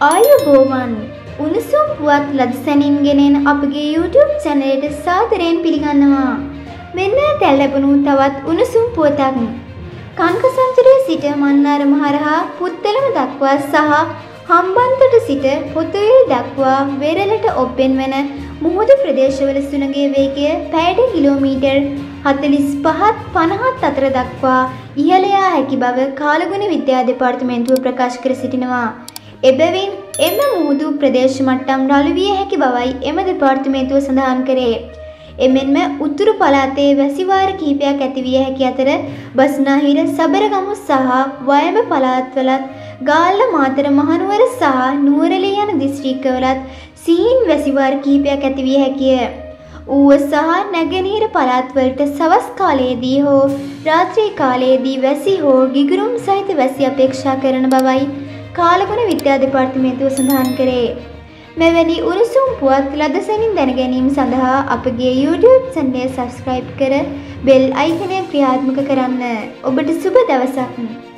ආයුබෝවන් උණුසුම් පුවත් ලදසැනින් ගෙනෙන අපගේ YouTube channel එකට සාදරයෙන් පිළිගන්නවා. මෙන්න දැන් ලැබුණු තවත් උණුසුම් පුවතක්. කන්කසන්තරේ සිට මන්නාරම හරහා පුත්තලම දක්වා සහ හම්බන්තොට සිට පොතුවිල් දක්වා වෙරළට ඔප්පෙන් වන මුහුදු ප්‍රදේශවල සුළඟේ වේගය පැයට කිලෝමීටර් 45ත් 50ත් අතර දක්වා ඉහළ යා හැකි බව කාලගුණ විද්‍යා දෙපාර්තමේන්තුව ප්‍රකාශ කර සිටිනවා. එබැවින් එම මුහුදු ප්‍රදේශ මට්ටම් රළු විය හැකි බවයි එම දෙපාර්තමේන්තුව සඳහන් කරේ. එමෙන්ම උතුරු පළාතේ වැසි වාර කිහිපයක් ඇති විය හැකි අතර බස්නාහිර සබරගමු සහ වයඹ පළාත්වලත් ගාල්ල මාතර මහනුවර සහ නුවරඑළිය යන දිස්ත්‍රික්කවලත් සිහින් වැසි වාර කිහිපයක් ඇති විය හැකිය. ඌව සහ නැගෙනහිර පළාත්වලට සවස් කාලයේදී හෝ රාත්‍රී කාලයේදී වැසි හෝ ගිගුරුම් සහිත වැසි අපේක්ෂා කරන බවයි කාලගුණ විද්‍යා දෙපාර්තමේන්තුව සඳහන් කරේ. මෙවැනි උණුසුම් පුවත් ලදසැනින් දැන ගැනීම සඳහා අපගේ YouTube channel subscribe කර bell icon එක ක්‍රියාත්මක කරන්න. ඔබට සුබ දවසක්.